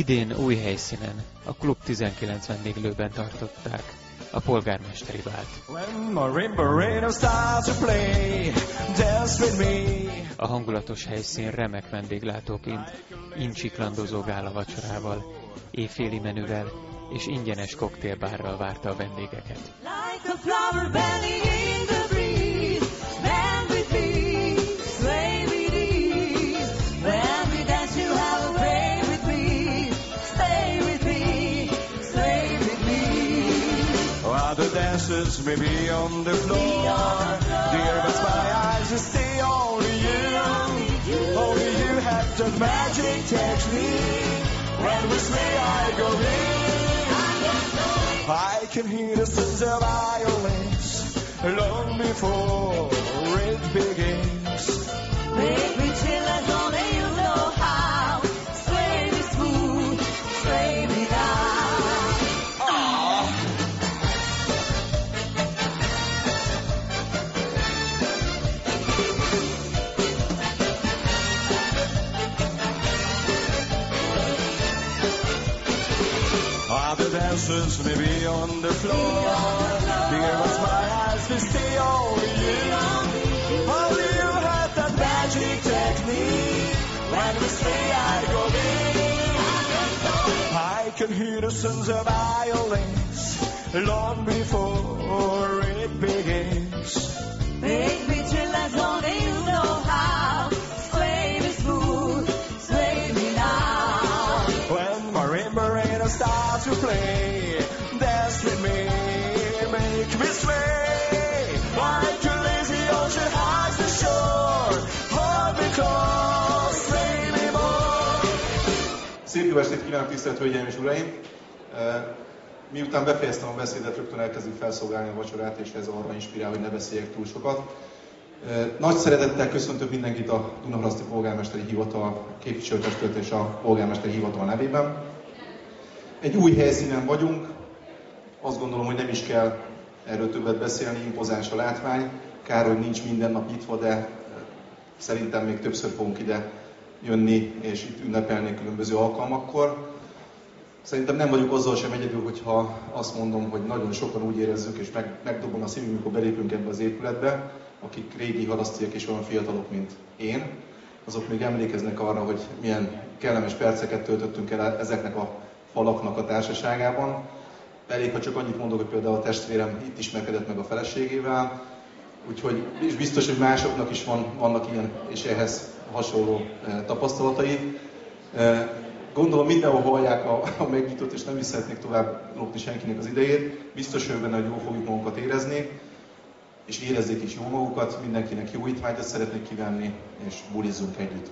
Idén új helyszínen, a Klub 19 vendéglőben tartották a polgármesteri bált. A hangulatos helyszín remek vendéglátóként incsiklandozó gála vacsorával, éjféli menüvel és ingyenes koktélbárral várta a vendégeket. Dances may be on the floor, dear, but my eyes will see only you. Only you have the magic technique. When we sway, I go in. I can hear the sounds of violins long before it begins. Make me chill as only you know how. Sway me smooth, sway me down. The dancers may be on the floor, dear, but my eyes will stay only you. Only you have that magic technique. When we say I go in, I can hear the sounds of violins long before it begins. Make me chill as only you know how. Sway me smooth, sway me now. When marimba rain starts to play, dance with me, make me sway. Like a lazy ocean hugs the shore, hold me close, sway me more. Szép jó estét kívánok, tisztelt Hölgyeim és Uraim! Miután befejeztem a beszédet, rögtön elkezdjük felszolgálni a vacsorát, és ez arra inspirál, hogy ne beszéljek túl sokat. Nagy szeretettel köszöntök mindenkit a Dunaharaszti Polgármesteri Hivatal képviselőtestület és a Polgármesteri Hivatal nevében. Egy új helyszínen vagyunk, azt gondolom, hogy nem is kell erről többet beszélni, impozáns a látvány. Kár, hogy nincs minden nap nyitva, de szerintem még többször fogunk ide jönni és itt ünnepelni különböző alkalmakkor. Szerintem nem vagyok azzal sem egyedül, hogyha azt mondom, hogy nagyon sokan úgy érezzük, és megdobban a szívünk, mikor belépünk ebbe az épületbe, akik régi harasztiak és olyan fiatalok, mint én, azok még emlékeznek arra, hogy milyen kellemes perceket töltöttünk el ezeknek a falaknak a társaságában. Elég, ha csak annyit mondok, hogy például a testvérem itt ismerkedett meg a feleségével, úgyhogy és biztos, hogy másoknak is vannak ilyen és ehhez hasonló tapasztalatai. Gondolom mindenhol hallják a megnyitott, és nem is szeretnék tovább lopni senkinek az idejét. Biztos vagyok benne, hogy jól fogjuk magunkat érezni, és érezzék is jól magukat. Mindenkinek jó étvágyat szeretnék kívánni, és bulizzunk együtt.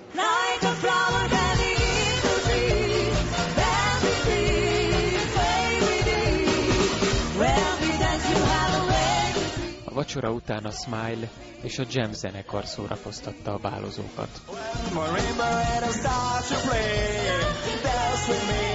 A vacsora után a Smile és a Jam zenekar szórakoztatta a bálozókat.